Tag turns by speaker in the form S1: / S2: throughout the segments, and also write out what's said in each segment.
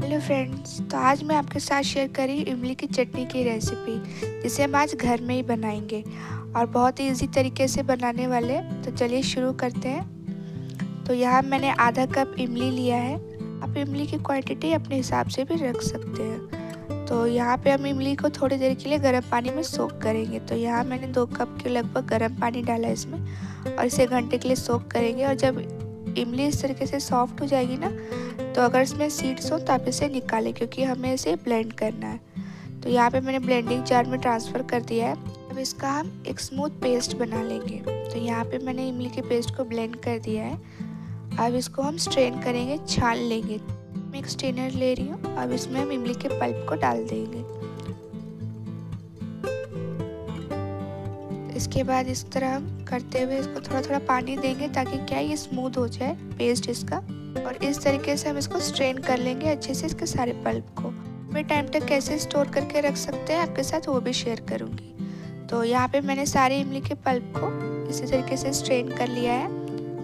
S1: Hello friends, तो आज मैं आपके साथ शेयर करी इमली की चटनी की रेसिपी, जिसे हम आज घर में ही बनाएंगे और बहुत ही इजी तरीके से बनाने वाले। तो चलिए शुरू करते हैं। तो यहाँ मैंने आधा कप इमली लिया है। आप इमली की क्वांटिटी अपने हिसाब से भी रख सकते हैं। तो यहाँ पे हम इमली को थोड़ी देर के लिए गर्म पानी में सोक करेंगे। तो यहाँ मैंने 2 कप के लगभग गर्म पानी डाला इसमें और इसे घंटे के लिए सोक करेंगे। और जब इमली इस तरीके से सॉफ्ट हो जाएगी ना, तो अगर इसमें सीड्स हो तो आप इसे निकालें, क्योंकि हमें इसे ब्लेंड करना है। तो यहाँ पे मैंने ब्लेंडिंग जार में ट्रांसफ़र कर दिया है। अब इसका हम एक स्मूथ पेस्ट बना लेंगे। तो यहाँ पे मैंने इमली के पेस्ट को ब्लेंड कर दिया है। अब इसको हम स्ट्रेन करेंगे, छान लेंगे। मैं एक स्ट्रेनर ले रही हूँ। अब इसमें हम इमली के पल्प को डाल देंगे। इसके बाद इस तरह हम करते हुए इसको थोड़ा थोड़ा पानी देंगे, ताकि क्या ये स्मूथ हो जाए पेस्ट इसका। और इस तरीके से हम इसको स्ट्रेन कर लेंगे अच्छे से इसके सारे पल्प को। मैं टाइम तक कैसे स्टोर करके रख सकते हैं आपके साथ वो भी शेयर करूँगी। तो यहाँ पे मैंने सारे इमली के पल्प को इसी तरीके से स्ट्रेन कर लिया है।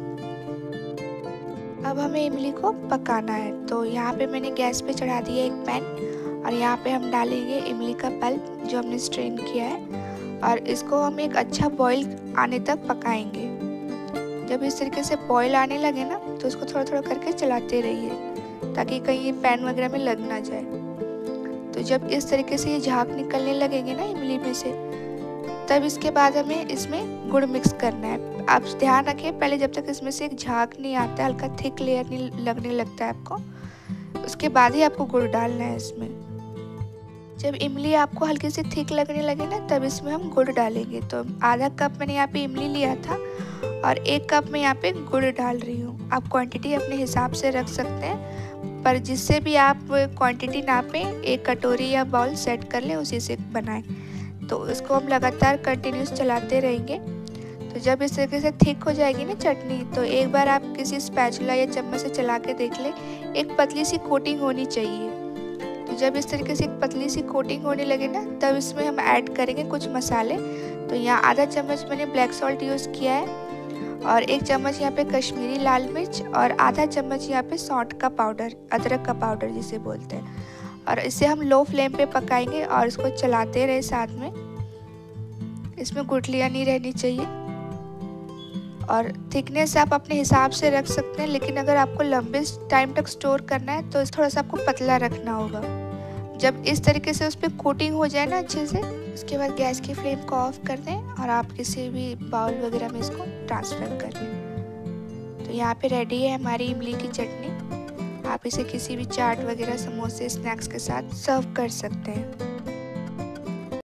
S1: अब हमें इमली को पकाना है। तो यहाँ पे मैंने गैस पे चढ़ा दिया एक पैन और यहाँ पे हम डालेंगे इमली का पल्प जो हमने स्ट्रेन किया है, और इसको हम एक अच्छा बॉईल आने तक पकाएंगे। जब इस तरीके से बॉईल आने लगे ना, तो इसको थोड़ा थोड़ा करके चलाते रहिए, ताकि कहीं ये पैन वगैरह में लग ना जाए। तो जब इस तरीके से ये झाग निकलने लगेंगे ना इमली में से, तब इसके बाद हमें इसमें गुड़ मिक्स करना है। आप ध्यान रखें, पहले जब तक इसमें से एक झाग नहीं आता, हल्का थिक लेयर नहीं लगने लगता है आपको, उसके बाद ही आपको गुड़ डालना है इसमें। जब इमली आपको हल्की सी थिक लगने लगे ना, तब इसमें हम गुड़ डालेंगे। तो आधा कप मैंने यहाँ पे इमली लिया था और 1 कप में यहाँ पे गुड़ डाल रही हूँ। आप क्वांटिटी अपने हिसाब से रख सकते हैं, पर जिससे भी आप क्वांटिटी नापें, एक कटोरी या बाउल सेट कर लें, उसी से बनाएं। तो इसको हम लगातार कंटिन्यूस चलाते रहेंगे। तो जब इस तरीके से थिक हो जाएगी ना चटनी, तो एक बार आप किसी स्पैचुला या चम्मच से चला के देख लें, एक पतली सी कोटिंग होनी चाहिए। तो जब इस तरीके से एक पतली सी कोटिंग होने लगे ना, तब इसमें हम ऐड करेंगे कुछ मसाले। तो यहाँ आधा चम्मच मैंने ब्लैक सॉल्ट यूज़ किया है और 1 चम्मच यहाँ पे कश्मीरी लाल मिर्च और आधा चम्मच यहाँ पे सौंठ का पाउडर, अदरक का पाउडर जिसे बोलते हैं। और इसे हम लो फ्लेम पे पकाएंगे और इसको चलाते रहे साथ में। इसमें गुठलियाँ नहीं रहनी चाहिए। और थिकनेस आप अपने हिसाब से रख सकते हैं, लेकिन अगर आपको लंबे टाइम तक स्टोर करना है तो थोड़ा सा आपको पतला रखना होगा। जब इस तरीके से उस पर कोटिंग हो जाए ना अच्छे से, उसके बाद गैस की फ्लेम को ऑफ कर दें और आप किसी भी बाउल वगैरह में इसको ट्रांसफ़र कर लें। तो यहाँ पे रेडी है हमारी इमली की चटनी। आप इसे किसी भी चाट वगैरह, समोसे, स्नैक्स के साथ सर्व कर सकते हैं।